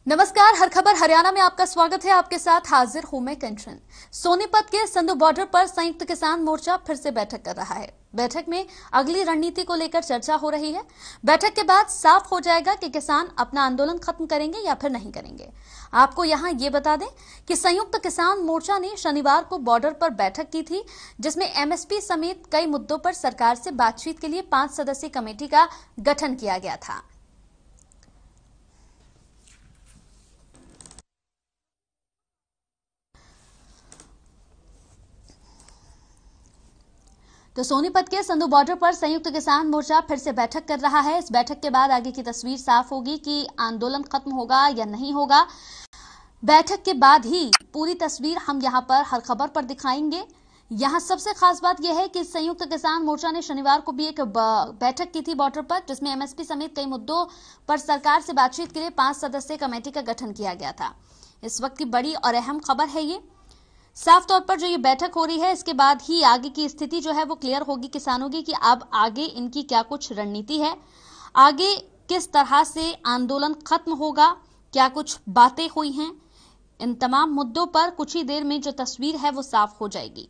नमस्कार, हर खबर हरियाणा में आपका स्वागत है। आपके साथ हाजिर हूं मैं कंचन। सोनीपत के संधू बॉर्डर पर संयुक्त किसान मोर्चा फिर से बैठक कर रहा है। बैठक में अगली रणनीति को लेकर चर्चा हो रही है। बैठक के बाद साफ हो जाएगा कि किसान अपना आंदोलन खत्म करेंगे या फिर नहीं करेंगे। आपको यहां ये बता दें कि संयुक्त किसान मोर्चा ने शनिवार को बॉर्डर पर बैठक की थी, जिसमें एमएसपी समेत कई मुद्दों पर सरकार से बातचीत के लिए 5 सदस्यीय कमेटी का गठन किया गया था। तो सोनीपत के संधू बॉर्डर पर संयुक्त किसान मोर्चा फिर से बैठक कर रहा है। इस बैठक के बाद आगे की तस्वीर साफ होगी कि आंदोलन खत्म होगा या नहीं होगा। बैठक के बाद ही पूरी तस्वीर हम यहां पर हर खबर पर दिखाएंगे। यहां सबसे खास बात यह है कि संयुक्त किसान मोर्चा ने शनिवार को भी एक बैठक की थी बॉर्डर पर, जिसमें एमएसपी समेत कई मुद्दों पर सरकार से बातचीत के लिए 5 सदस्यीय कमेटी का गठन किया गया था। इस वक्त की बड़ी और अहम खबर है ये। साफ तौर पर जो ये बैठक हो रही है, इसके बाद ही आगे की स्थिति जो है वो क्लियर होगी किसानों की कि अब आगे इनकी क्या कुछ रणनीति है, आगे किस तरह से आंदोलन खत्म होगा, क्या कुछ बातें हुई हैं। इन तमाम मुद्दों पर कुछ ही देर में जो तस्वीर है वो साफ हो जाएगी।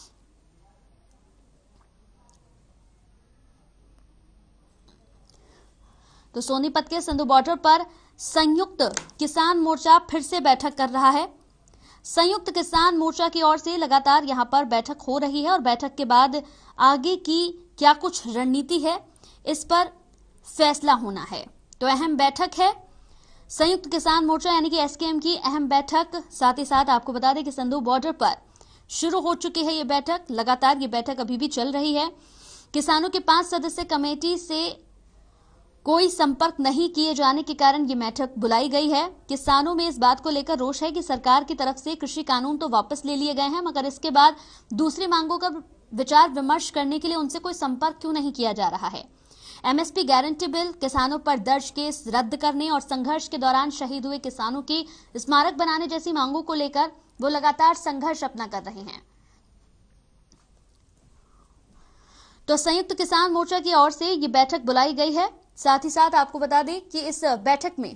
तो सोनीपत के संधू बॉर्डर पर संयुक्त किसान मोर्चा फिर से बैठक कर रहा है। संयुक्त किसान मोर्चा की ओर से लगातार यहां पर बैठक हो रही है और बैठक के बाद आगे की क्या कुछ रणनीति है, इस पर फैसला होना है। तो अहम बैठक है संयुक्त किसान मोर्चा यानी कि एसकेएम की अहम बैठक। साथ ही साथ आपको बता दें कि संधू बॉर्डर पर शुरू हो चुकी है ये बैठक। लगातार ये बैठक अभी भी चल रही है। किसानों की 5 सदस्यीय कमेटी से कोई संपर्क नहीं किए जाने के कारण ये बैठक बुलाई गई है। किसानों में इस बात को लेकर रोष है कि सरकार की तरफ से कृषि कानून तो वापस ले लिए गए हैं, मगर इसके बाद दूसरी मांगों का विचार विमर्श करने के लिए उनसे कोई संपर्क क्यों नहीं किया जा रहा है। एमएसपी गारंटी बिल, किसानों पर दर्ज केस रद्द करने और संघर्ष के दौरान शहीद हुए किसानों की स्मारक बनाने जैसी मांगों को लेकर वो लगातार संघर्ष अपना कर रहे हैं। तो संयुक्त किसान मोर्चा की ओर से ये बैठक बुलाई गई है। साथ ही साथ आपको बता दें कि इस बैठक में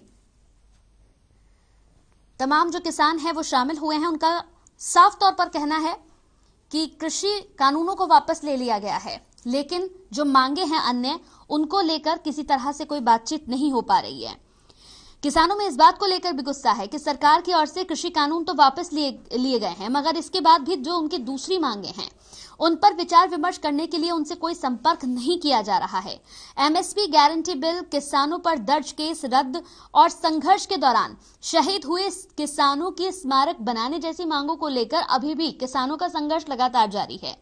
तमाम जो किसान हैं वो शामिल हुए हैं। उनका साफ तौर पर कहना है कि कृषि कानूनों को वापस ले लिया गया है, लेकिन जो मांगे हैं अन्य, उनको लेकर किसी तरह से कोई बातचीत नहीं हो पा रही है। किसानों में इस बात को लेकर भी गुस्सा है कि सरकार की ओर से कृषि कानून तो वापस लिए गए हैं, मगर इसके बाद भी जो उनकी दूसरी मांगे हैं उन पर विचार विमर्श करने के लिए उनसे कोई संपर्क नहीं किया जा रहा है। एमएसपी गारंटी बिल, किसानों पर दर्ज केस रद्द और संघर्ष के दौरान शहीद हुए किसानों की स्मारक बनाने जैसी मांगों को लेकर अभी भी किसानों का संघर्ष लगातार जारी है।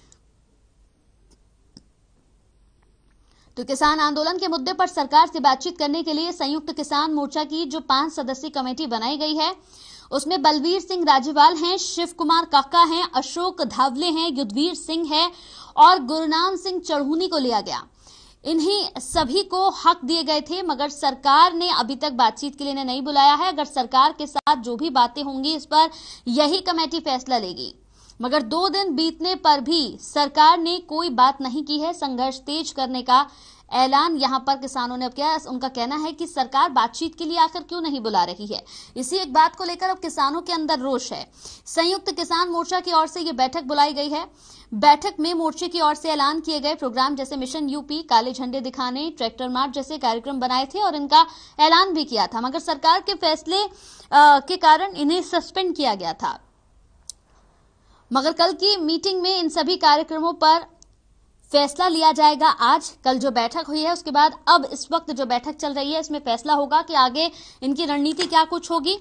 तो किसान आंदोलन के मुद्दे पर सरकार से बातचीत करने के लिए संयुक्त किसान मोर्चा की जो 5 सदस्यीय कमेटी बनाई गई है, उसमें बलवीर सिंह राजेवाल हैं, शिव कुमार काका हैं, अशोक धावले हैं, युद्धवीर सिंह है और गुरनाम सिंह चढ़ूनी को लिया गया। इन्हीं सभी को हक दिए गए थे, मगर सरकार ने अभी तक बातचीत के लिए नहीं बुलाया है। अगर सरकार के साथ जो भी बातें होंगी इस पर यही कमेटी फैसला लेगी, मगर 2 दिन बीतने पर भी सरकार ने कोई बात नहीं की है। संघर्ष तेज करने का ऐलान यहां पर किसानों ने अब किया। उनका कहना है कि सरकार बातचीत के लिए आकर क्यों नहीं बुला रही है। इसी एक बात को लेकर अब किसानों के अंदर रोष है। संयुक्त किसान मोर्चा की ओर से यह बैठक बुलाई गई है। बैठक में मोर्चे की ओर से ऐलान किए गए प्रोग्राम जैसे मिशन यूपी, काले झंडे दिखाने, ट्रैक्टर मार्च जैसे कार्यक्रम बनाए थे और इनका ऐलान भी किया था, मगर सरकार के फैसले के कारण इन्हें सस्पेंड किया गया था। मगर कल की मीटिंग में इन सभी कार्यक्रमों पर फैसला लिया जाएगा। आज कल जो बैठक हुई है उसके बाद अब इस वक्त जो बैठक चल रही है इसमें फैसला होगा कि आगे इनकी रणनीति क्या कुछ होगी।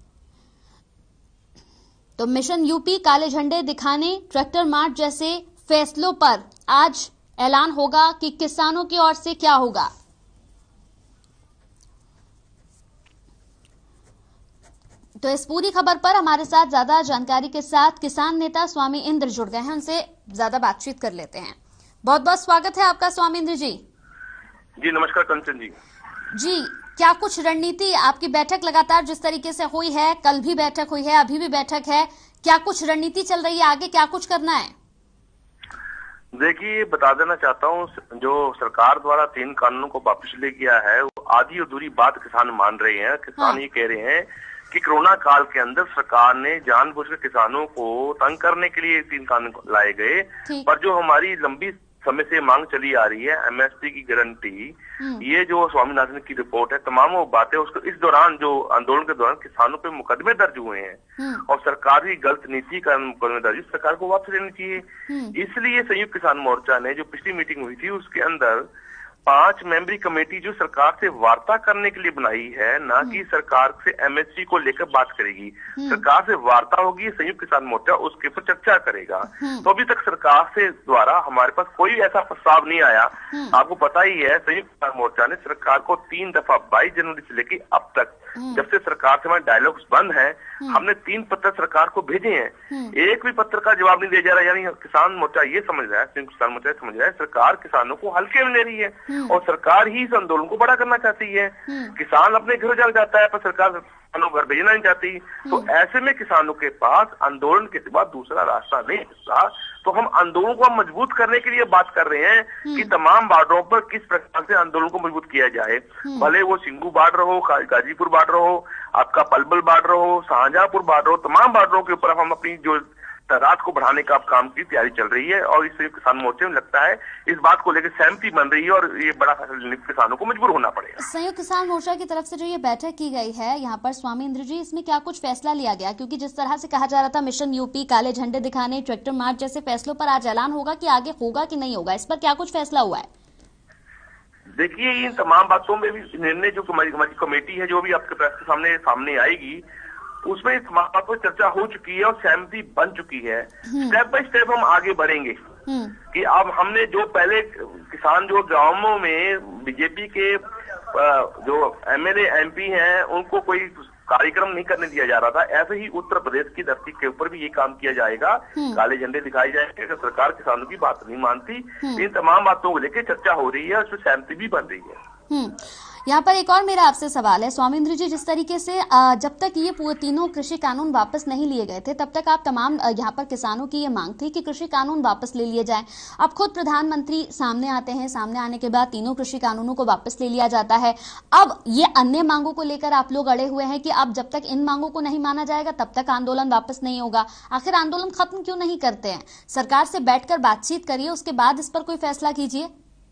तो मिशन यूपी, काले झंडे दिखाने, ट्रैक्टर मार्च जैसे फैसलों पर आज ऐलान होगा कि किसानों की ओर से क्या होगा। तो इस पूरी खबर पर हमारे साथ ज्यादा जानकारी के साथ किसान नेता स्वामी इंद्र जुड़ गए हैं, उनसे ज्यादा बातचीत कर लेते हैं। बहुत बहुत स्वागत है आपका स्वामी इंद्र जी। जी नमस्कार कंचन जी। जी, क्या कुछ रणनीति, आपकी बैठक लगातार जिस तरीके से हुई है, कल भी बैठक हुई है, अभी भी बैठक है, क्या कुछ रणनीति चल रही है, आगे क्या कुछ करना है? देखिए, बता देना चाहता हूँ, जो सरकार द्वारा 3 कानूनों को वापस ले गया है, वो आधी अधूरी बात किसान मान रहे हैं। किसान ये कह रहे हैं कि कोरोना काल के अंदर सरकार ने जानबूझकर किसानों को तंग करने के लिए 3 कानून लाए गए, पर जो हमारी लंबी समय से मांग चली आ रही है एमएसपी की गारंटी, ये जो स्वामीनाथन की रिपोर्ट है, तमाम वो बातें उसको इस दौरान जो आंदोलन के दौरान किसानों पे मुकदमे दर्ज हुए हैं और सरकार की गलत नीति का मुकदमे दर्ज, सरकार को वापस लेनी चाहिए। इसलिए संयुक्त किसान मोर्चा ने जो पिछली मीटिंग हुई थी उसके अंदर 5 मेंबरी कमेटी जो सरकार से वार्ता करने के लिए बनाई है, ना कि सरकार से एमएसपी को लेकर बात करेगी। सरकार से वार्ता होगी, संयुक्त किसान मोर्चा उसके ऊपर चर्चा करेगा। तो अभी तक सरकार से द्वारा हमारे पास कोई ऐसा प्रस्ताव नहीं आया। आपको पता ही है, संयुक्त किसान मोर्चा ने सरकार को 3 दफा 22 जनवरी से लेकर अब तक, जब से सरकार से हमारे डायलॉग्स बंद है, हमने 3 पत्र सरकार को भेजे हैं, एक भी पत्र का जवाब नहीं दिया जा रहा। यानी किसान मोर्चा ये समझ रहा है, संयुक्त किसान मोर्चा समझ रहा है सरकार किसानों को हल्के में ले रही है और सरकार ही इस आंदोलन को बड़ा करना चाहती है। किसान अपने घर जा जाता है, पर सरकार किसानों को घर भेजना नहीं चाहती। तो ऐसे में किसानों के पास आंदोलन के सिवा दूसरा रास्ता नहीं होता। तो हम आंदोलन को मजबूत करने के लिए बात कर रहे हैं कि तमाम बॉर्डरों पर किस प्रकार से आंदोलन को मजबूत किया जाए। भले वो सिंगू बॉर्डर हो, गाजीपुर बॉर्डर हो, आपका पलवल बॉर्डर हो, शाहजहांपुर बॉर्डर हो, तमाम बॉर्डरों के ऊपर हम अपनी जो तादाद को बढ़ाने का काम की तैयारी चल रही है और इस संयुक्त किसान मोर्चे में लगता है इस बात को लेकर सहमति बन रही है और ये बड़ा फैसला लेने के किसानों को मजबूर होना पड़ेगा। संयुक्त किसान मोर्चा की तरफ से जो ये बैठक की गई है यहाँ पर स्वामी इंद्र जी, इसमें क्या कुछ फैसला लिया गया? क्योंकि जिस तरह से कहा जा रहा था मिशन यूपी, काले झंडे दिखाने, ट्रैक्टर मार्च जैसे फैसलों पर आज ऐलान होगा कि आगे होगा कि नहीं होगा, इस पर क्या कुछ फैसला हुआ है? देखिए, इन तमाम बातों में भी निर्णय जो हमारी कमेटी है, जो भी आपके प्रेस के सामने आएगी, उसमें इस बात पर चर्चा हो चुकी है और सहमति बन चुकी है। स्टेप बाय स्टेप हम आगे बढ़ेंगे कि अब हमने जो पहले किसान जो गांवों में बीजेपी के जो एमएलए एमपी हैं उनको कोई कार्यक्रम नहीं करने दिया जा रहा था, ऐसे ही उत्तर प्रदेश की धरती के ऊपर भी ये काम किया जाएगा। काले झंडे दिखाए जाएंगे कि सरकार किसानों की बात नहीं मानती। इन तमाम बातों को लेकर चर्चा हो रही है और उसमें सहमति भी बन रही है। यहाँ पर एक और मेरा आपसे सवाल है स्वामींद्र जी, जिस तरीके से जब तक ये तीनों कृषि कानून वापस नहीं लिए गए थे, तब तक आप तमाम यहाँ पर किसानों की ये मांग थी कि कृषि कानून वापस ले लिए जाएं। अब खुद प्रधानमंत्री सामने आते हैं, सामने आने के बाद तीनों कृषि कानूनों को वापस ले लिया जाता है। अब ये अन्य मांगों को लेकर आप लोग अड़े हुए हैं कि अब जब तक इन मांगों को नहीं माना जाएगा तब तक आंदोलन वापस नहीं होगा। आखिर आंदोलन खत्म क्यों नहीं करते हैं? सरकार से बैठकर बातचीत करिए, उसके बाद इस पर कोई फैसला कीजिए।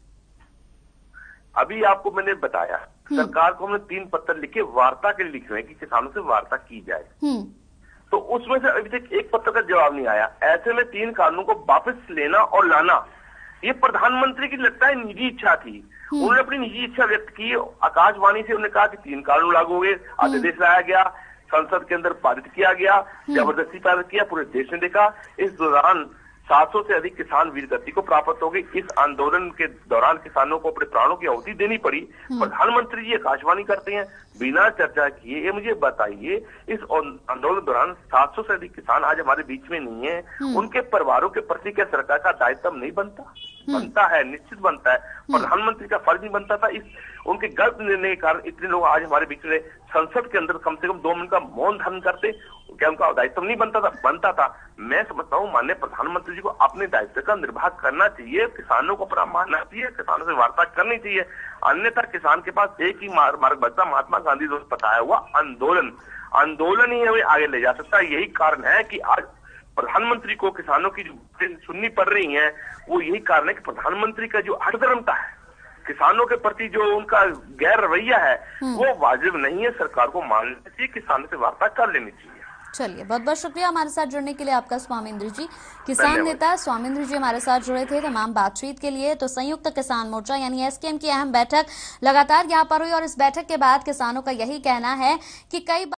अभी आपको मैंने बताया, सरकार को हमने 3 पत्र लिखे वार्ता के लिए लिखे हैं कि किसानों से वार्ता की जाए। तो उसमें से अभी तक एक पत्र का जवाब नहीं आया। ऐसे में 3 कानूनों को वापस लेना और लाना, ये प्रधानमंत्री की लगता है निजी इच्छा थी। उन्होंने अपनी निजी इच्छा व्यक्त की, आकाशवाणी से उन्होंने कहा कि 3 कानून लागू हुए, अध्यादेश लाया गया, संसद के अंदर पारित किया गया, जबरदस्ती पारित किया, पूरे देश ने देखा। इस दौरान 700 से अधिक किसान वीर गति को प्राप्त हो गई। इस आंदोलन के दौरान किसानों को अपने प्राणों की आहुति देनी पड़ी। प्रधानमंत्री जी आकाशवाणी करते हैं बिना चर्चा किए। ये मुझे बताइए, इस आंदोलन के दौरान 700 से अधिक किसान आज हमारे बीच में नहीं है, उनके परिवारों के प्रति क्या सरकार का दायित्व नहीं बनता? बनता है, निश्चित बनता है। प्रधानमंत्री का फर्ज नहीं बनता था? इस उनके गलत निर्णय के कारण इतने लोग आज हमारे बीच में संसद के अंदर कम से कम 2 मिनट का मौन धारण करते, क्या उनका दायित्व नहीं बनता था? बनता था। मैं समझता हूँ माननीय प्रधानमंत्री जी को अपने दायित्व का निर्वाह करना चाहिए, किसानों को अपना मानना चाहिए, किसानों से वार्ता करनी चाहिए। अन्यथा किसान के पास एक ही मार्ग बचता, महात्मा गांधी द्वारा बताया हुआ आंदोलन ही हमें आगे ले जा सकता है। यही कारण है कि आज प्रधानमंत्री को किसानों की जो सुननी पड़ रही है, वो यही कारण है कि प्रधानमंत्री का जो हठधर्मता है, किसानों के प्रति जो उनका गैर रवैया है, वो वाजिब नहीं है। सरकार को मानना चाहिए, किसानों से वार्ता कर लेनी चाहिए। चलिए, बहुत बहुत शुक्रिया हमारे साथ जुड़ने के लिए आपका स्वामींद्र जी। किसान नेता स्वामींद्र जी हमारे साथ जुड़े थे तमाम बातचीत के लिए। तो संयुक्त किसान मोर्चा यानी एसकेएम की अहम बैठक लगातार यहाँ पर हुई और इस बैठक के बाद किसानों का यही कहना है कि कई